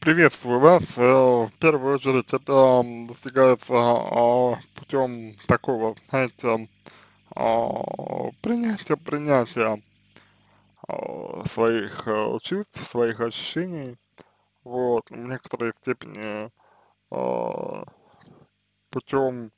Приветствую вас. В первую очередь это достигается путем такого, знаете, принятия своих чувств, своих ощущений, вот, в некоторой степени а, путем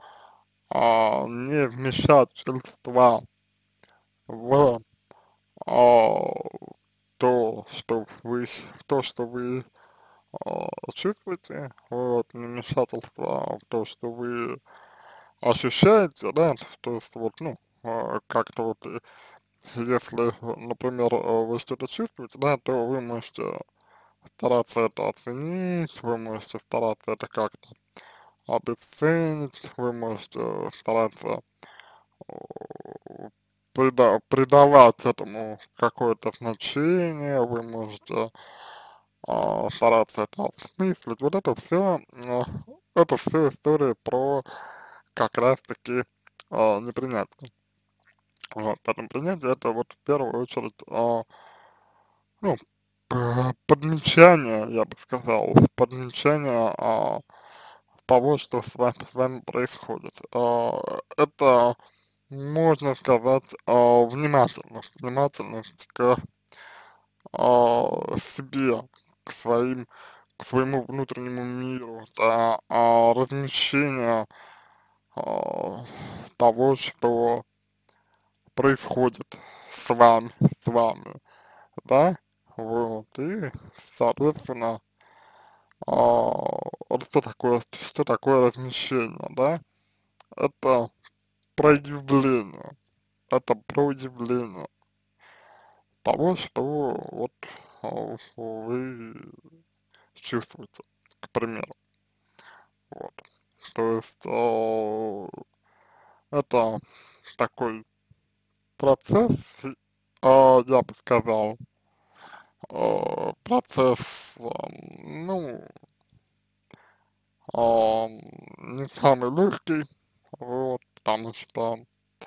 невмешательства в а, в то, что вы чувствуете, вот, вмешательство в то, что вы ощущаете, да, то есть вот, ну, как-то вот, если, например, вы что-то чувствуете, да, то вы можете стараться это оценить, вы можете стараться это как-то обесценить, вы можете стараться придавать этому какое-то значение, вы можете стараться это осмыслить. Вот это все история про как раз-таки непринятие. Вот, поэтому принятие это вот в первую очередь, ну, подмечание, я бы сказал, подмечание того, что с вами происходит. Это, можно сказать, внимательность к себе, к своему внутреннему миру, да, размещение а, того, что происходит с вами, да, вот, и, соответственно, вот что такое размещение, да, это проявление, это проявление того, что вот вы чувствуете, к примеру, вот, то есть, это такой процесс, я бы сказал, процесс, ну, не самый легкий, вот, потому что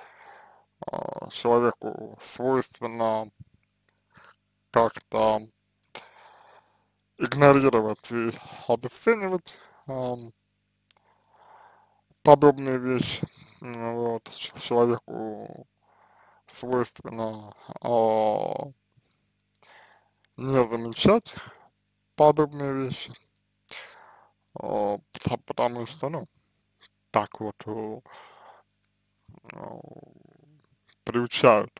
человеку свойственно как-то игнорировать и обесценивать подобные вещи. Вот, человеку свойственно не замечать подобные вещи, потому что, ну, так вот э, приучают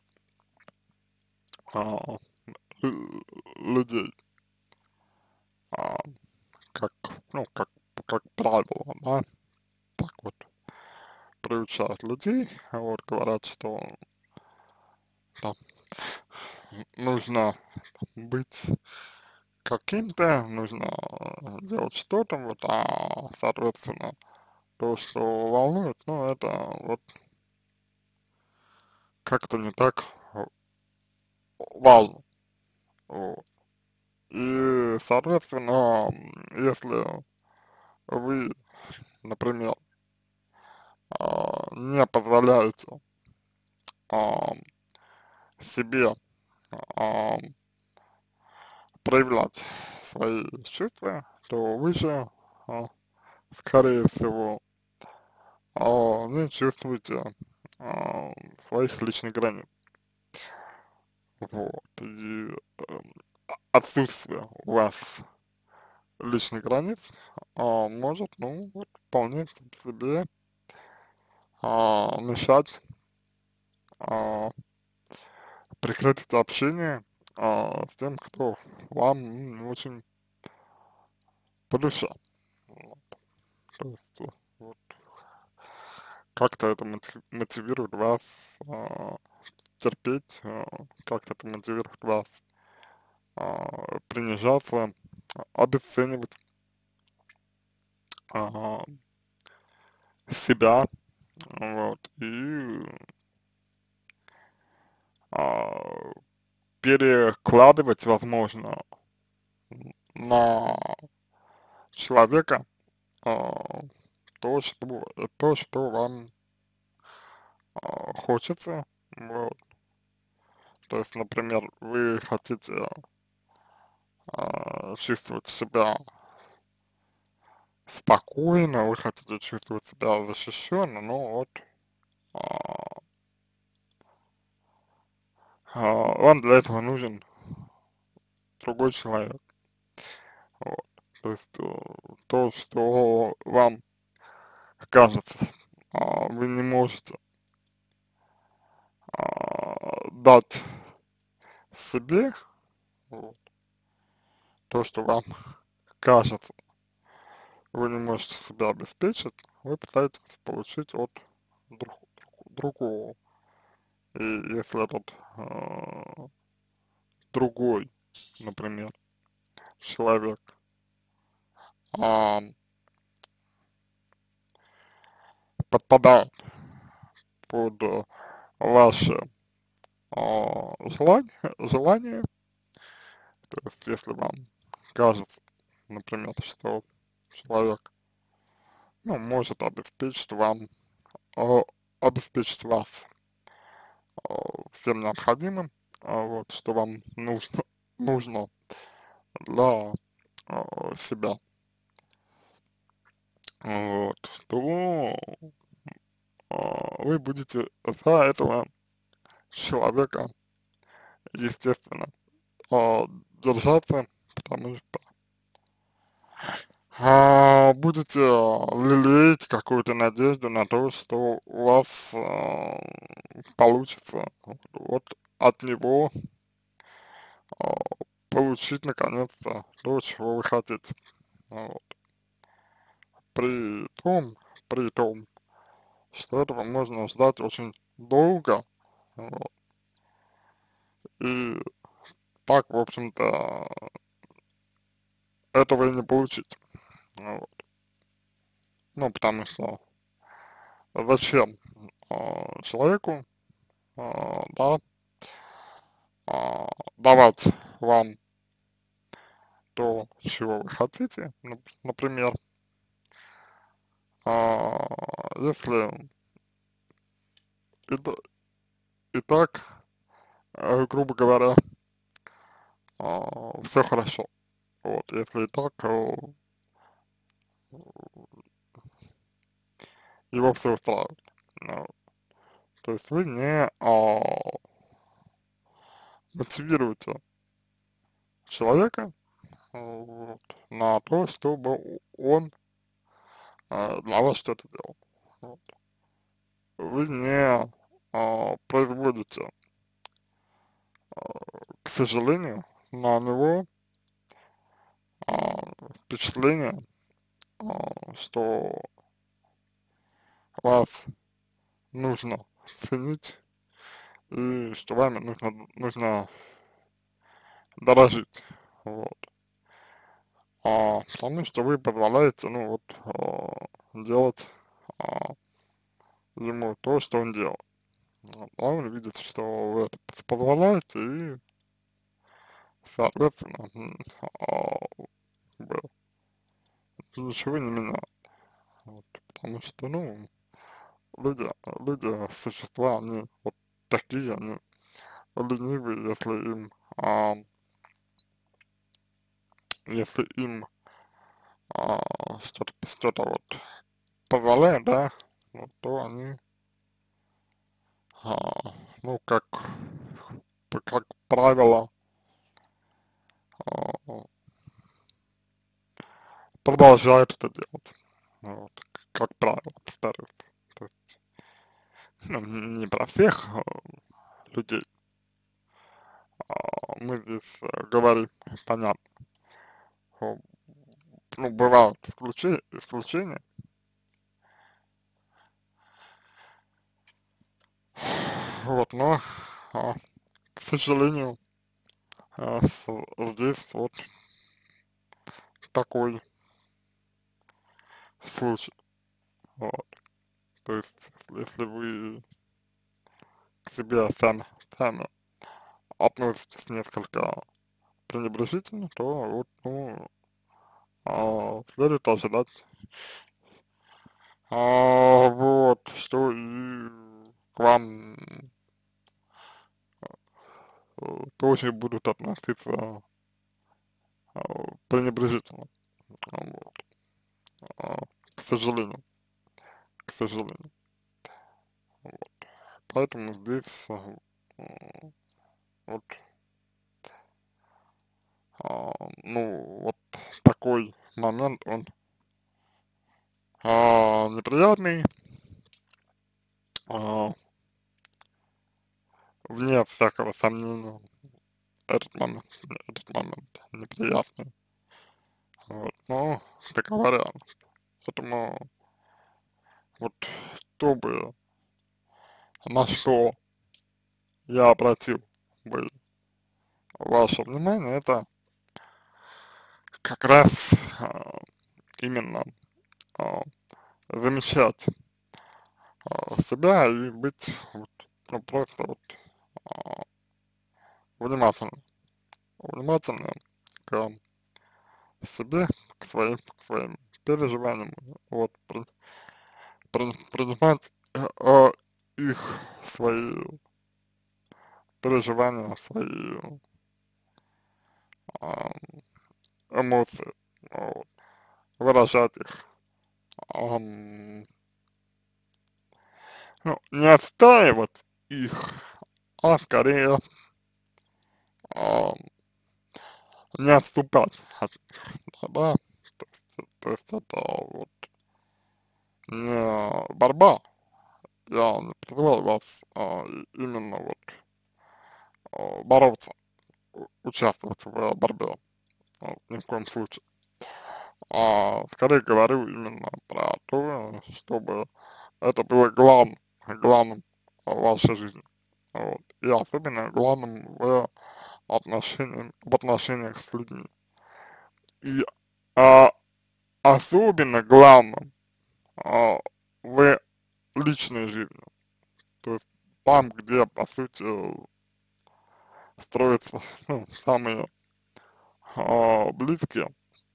а, людей, а, как, ну, как правило, да, так вот приучают людей, вот, говорят, что там нужно быть каким-то, нужно делать что-то, вот, соответственно, то, что волнует, ну, это вот как-то не так важно, вот. И, соответственно, если вы, например, не позволяете а, себе а, проявлять свои чувства, то вы же, а, скорее всего, не чувствуете своих личных границ. Вот. И отсутствие у вас личных границ может, ну, вот, вполне себе мешать а, прекратить общение с тем, кто вам не очень по душе. Вот. То есть, вот, как-то это мотивирует вас а, терпеть, как-то это мотивирует вас принижаться, обесценивать а, себя, вот, и а, перекладывать, возможно, на человека а, то, что вам хочется, вот. То есть, например, вы хотите чувствовать себя спокойно, вы хотите чувствовать себя защищенно, но вот а, вам для этого нужен другой человек. Вот. То есть то, что вам кажется, вы не можете дать себе, вот, то, что вам кажется, вы не можете себя обеспечить, вы пытаетесь получить от другого. И если этот другой, например, человек а, подпадает под ваши желания, то есть если вам кажется, например, что человек, ну, может а, обеспечить вас всем необходимым, вот, что вам нужно для себя, вот, то вы будете за этого человека, естественно, держаться, потому что будете лелеять какую-то надежду на то, что у вас получится вот от него а, получить наконец-то то, чего вы хотите. Вот. При том, при том, что этого можно ждать очень долго, вот, и так, в общем-то, этого и не получить. Вот. Ну, потому что зачем человеку, да, давать вам то, чего вы хотите, например, если и, и так, грубо говоря, все хорошо. Вот, если и так, его все устраивает. Ну, то есть вы не мотивируете человека вот, на то, чтобы он для вас что-то делал. Вот. Вы не производите, к сожалению, на него впечатление, что вас нужно ценить и что вами нужно дорожить. Вот. Потому что вы позволяете, ну вот, делать а, ему то, что он делает. Вот. А он видит, что вы это позволяете, и, соответственно, как бы ничего не меняет. Вот. Потому что, ну, люди, существа, они вот такие, они ленивые, если им что-то вот позволяет, да, вот, то они, ну, как правило, а, продолжают это делать. Вот, как правило, повторюсь. То есть, ну, не про всех людей, мы здесь говорим, понятно, о, ну, бывают исключения, вот, но, а, к сожалению, здесь вот такой случай, вот. То есть, если вы к себе сами относитесь несколько пренебрежительно, то вот, ну, следует ожидать, вот, что и к вам тоже будут относиться пренебрежительно, вот. а, к сожалению, к сожалению. Вот. Поэтому здесь вот, ну, вот такой момент, он неприятный, а, вне всякого сомнения, этот момент неприятный, вот, но такова реальность. Поэтому вот, чтобы на что я обратил бы ваше внимание, это как раз именно а, замечать себя и быть вот, ну, просто вот а, внимательным, внимательным к себе, к своим переживаниям, вот, принимать их, свои переживания, свои а, эмоции, вот, выражать их. Ам, ну, не отстаивать их, а скорее ам, не отступать от них, да, то есть это вот не борьба, я не призываю вас именно вот бороться, участвовать в борьбе, ни в коем случае, скорее говорю именно про то, чтобы это было главным в вашей жизни, вот, и особенно главным в отношениях с людьми, и а, особенно главным в личной жизни, то есть там, где, по сути, строятся, ну, самые близкие,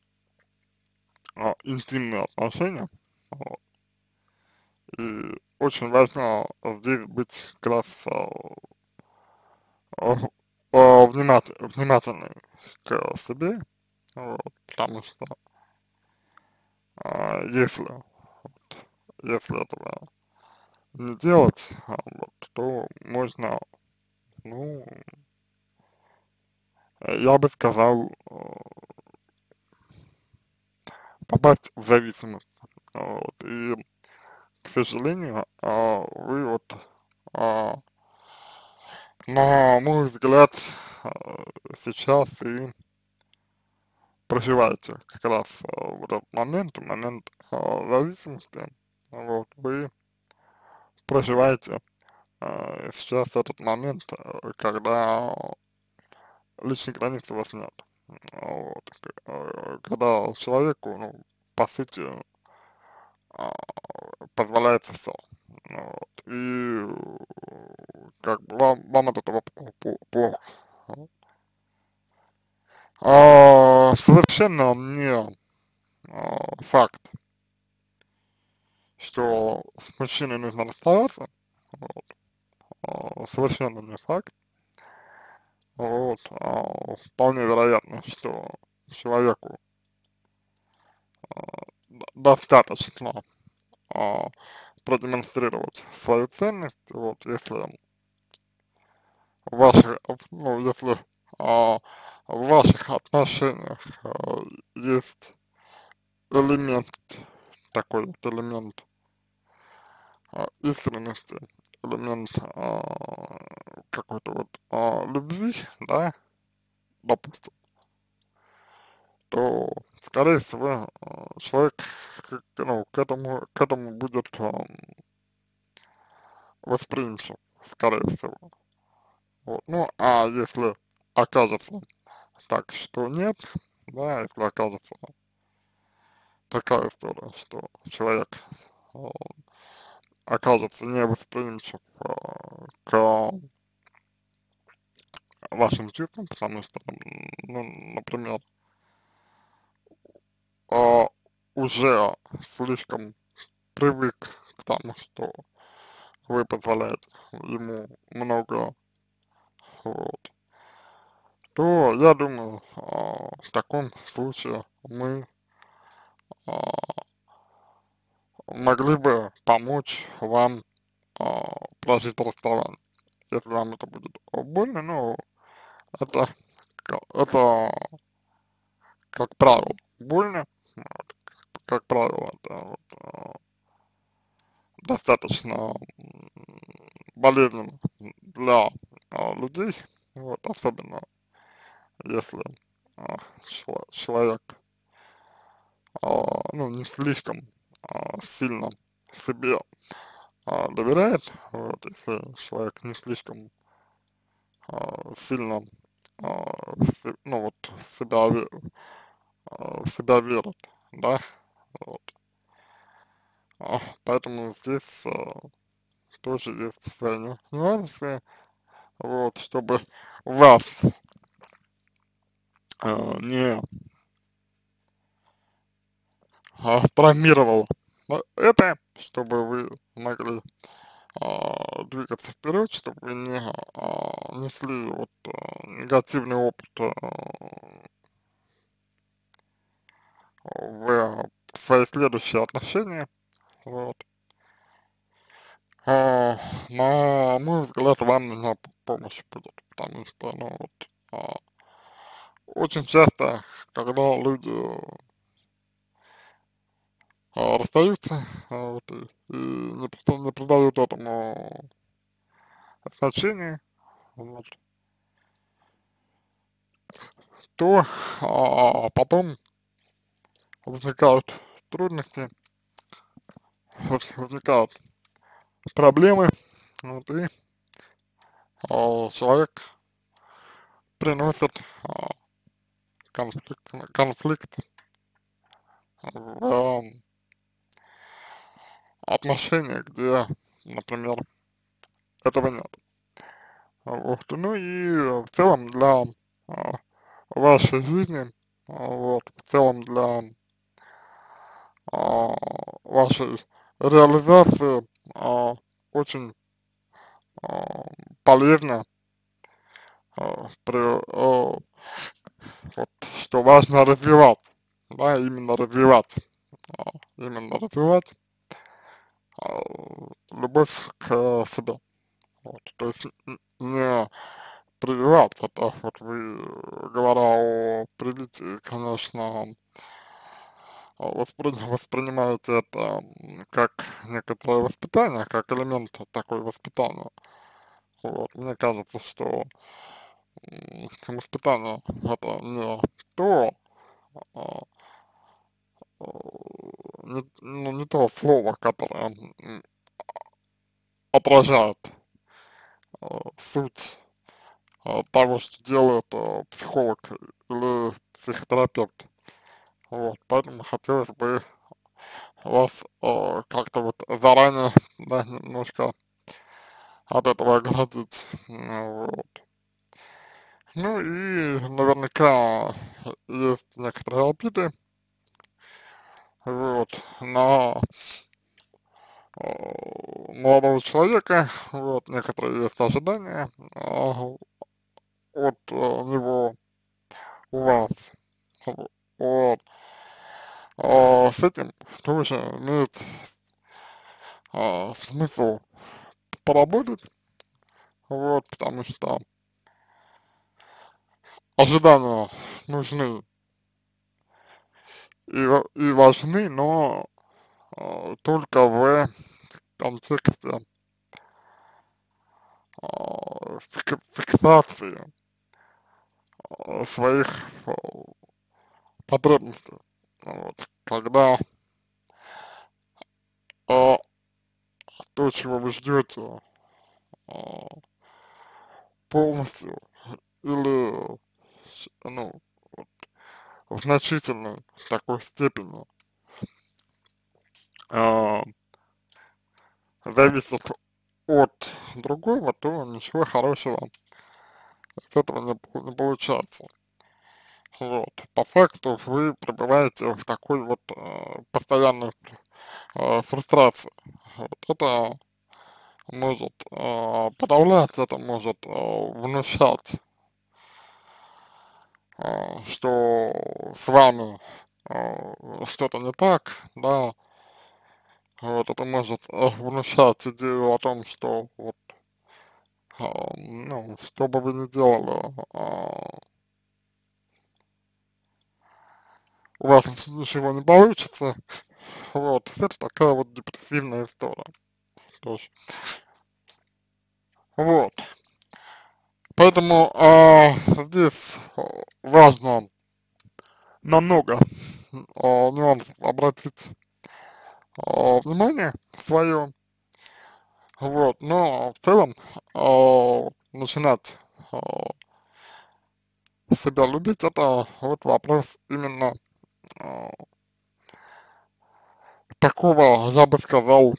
интимные отношения, вот. И очень важно здесь быть как раз внимательным к себе, вот, потому что если, вот, если этого не делать, вот, то можно, ну, я бы сказал, попасть в зависимость, вот, и, к сожалению, вы вот, а, на мой взгляд, сейчас и проживаете как раз вот этот момент зависимости, вот, вы проживаете сейчас этот момент, когда личной границы у вас нет, вот, когда человеку, ну, по сути, а, позволяется все, вот, и как бы вам от этого плохо. Совершенно не факт, что с мужчиной нужно расставаться, вот, совершенно не факт, вот, вполне вероятно, что человеку достаточно а, продемонстрировать свою ценность, вот, если ваши, ну, если в ваших отношениях есть элемент, такой вот элемент искренности, элемент какой-то вот любви, да, допустим, то, скорее всего, человек ну, к этому будет восприимчив, скорее всего. Вот. Ну, а если окажется так, что нет, да, если окажется такая история, что человек э, окажется невосприимчив к вашим чувствам, потому что, ну, например, э, уже слишком привык к тому, что вы позволяете ему много, вот, то я думаю, в таком случае мы могли бы помочь вам просить по расставанию. Если вам это будет больно, ну, это, это как правило больно, вот, как правило, это вот, достаточно болезненно для людей, вот, особенно если человек, ну, не слишком сильно себе доверяет, вот, если человек не слишком сильно, ну, вот, себя, в себя верит, да, вот, поэтому здесь тоже есть свои нюансы, вот, чтобы вас не травмировало это, чтобы вы могли двигаться вперед, чтобы вы не несли вот негативный опыт в свои следующие отношения, вот. На мой взгляд, вам нужна помощь будет, потому что, ну, вот, очень часто, когда люди расстаются, вот, и не придают этому значения, вот, то потом возникают трудности, возникают проблемы, вот, и человек приносит конфликт в отношениях, где, например, этого нет. Вот. Ну и в целом для а, вашей жизни, вот, в целом для вашей реализации очень а, полезно, вот, что важно развивать, да, а, именно развивать а, любовь к себе. Вот, то есть не прививать, это вот вы, говоря о привитии, конечно, воспринимаете это как некоторое воспитание, как элемент такой воспитания. Вот, мне кажется, что воспитание это не то, а, ну, не то слово, которое отражает суть того, что делает психолог или психотерапевт. Вот, поэтому хотелось бы вас как-то вот заранее, да, немножко от этого оградить. Вот. Ну и наверняка есть некоторые обиды, вот, на молодого человека, вот, некоторые есть ожидания от него у вас. Вот. С этим тоже имеет смысл поработать, вот, потому что ожидания нужны и важны, но только в контексте фиксации своих потребностей. Вот. Когда а, то, чего вы ждете, а, полностью или, ну, вот, в значительной такой степени а, зависит от другого, то ничего хорошего с этого не получается. Вот. По факту вы пребываете в такой вот постоянной фрустрации. Вот. Это может подавлять, это может внушать, что с вами что-то не так, да, Вот это может внушать идею о том, что вот, ну, что бы вы ни делали, у вас ничего не получится. Вот, это такая вот депрессивная история тоже. Вот, поэтому здесь важно намного нюансов обратить внимание свое, вот, но в целом начинать а, себя любить, это вот вопрос именно а, такого, я бы сказал,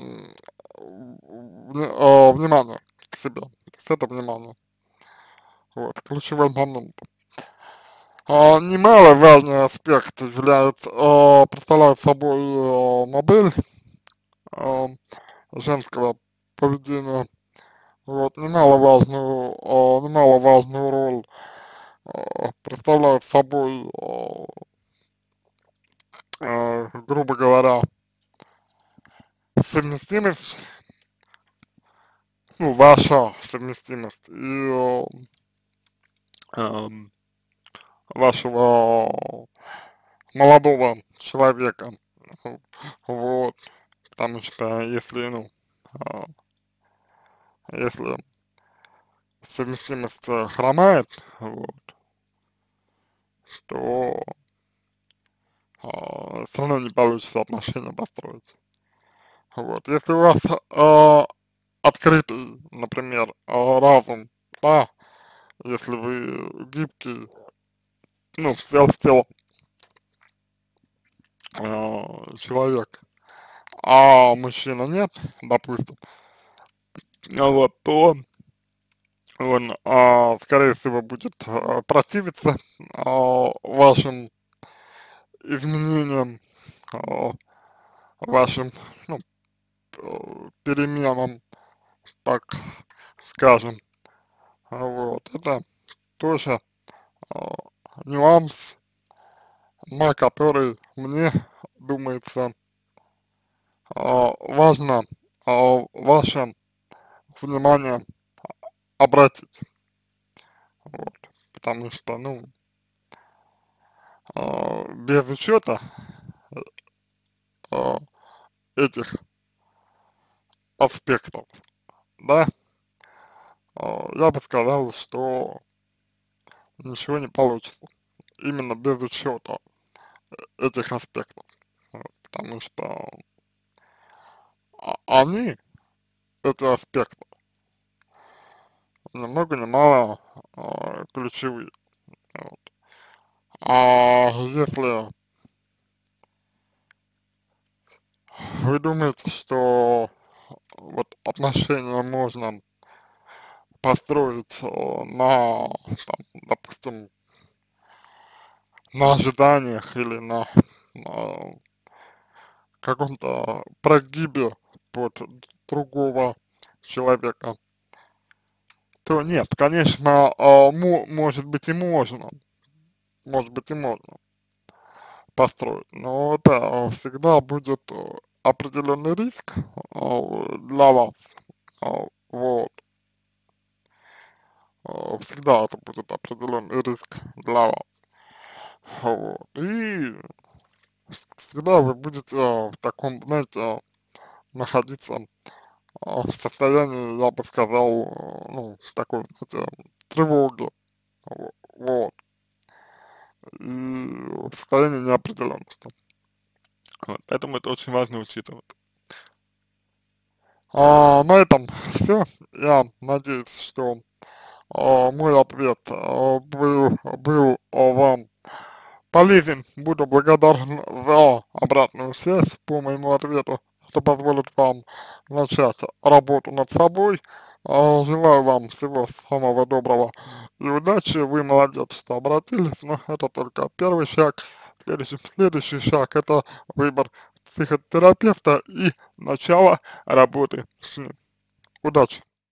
внимания к себе, то есть это внимание, вот, ключевой момент. Немаловажный аспект является, представляет собой модель а, женского поведения. Вот, немаловажную роль представляет собой, грубо говоря, совместимость, ну, ваша совместимость и эм, вашего молодого человека. Вот, потому что если, ну, а, если совместимость хромает, вот, то все равно не получится отношения построить. Вот, если у вас открытый, например, разум, да, если вы гибкий, ну, в целом человек, а мужчина нет, допустим, вот, то он, скорее всего, будет противиться вашим изменениям, а, вашим, ну, переменам, так скажем. Вот, это тоже а, нюанс, на который мне думается важно ваше внимание обратить. Вот, потому что, ну, без учета а, этих аспектов, да, я бы сказал, что ничего не получится. Именно без учета этих аспектов. Вот, потому что они, эти аспекты, ни много ни мало ключевые. Вот. Если вы думаете, что вот отношения можно построить там, допустим, на ожиданиях или на каком-то прогибе под другого человека, то нет, конечно, может быть и можно, может быть и можно построить, но это всегда будет определенный риск для вас, вот, всегда это будет определенный риск для вас, вот, и всегда вы будете в таком, знаете, находиться в состоянии, я бы сказал, ну, такой, знаете, тревоги, вот, и в состоянии неопределенности. Вот, поэтому это очень важно учитывать. На этом все. Я надеюсь, что мой ответ был вам полезен. Буду благодарен за обратную связь по моему ответу. Это позволит вам начать работу над собой. Желаю вам всего самого доброго и удачи. Вы молодец, что обратились, но это только первый шаг. Следующий шаг — это выбор психотерапевта и начало работы с ним. Удачи!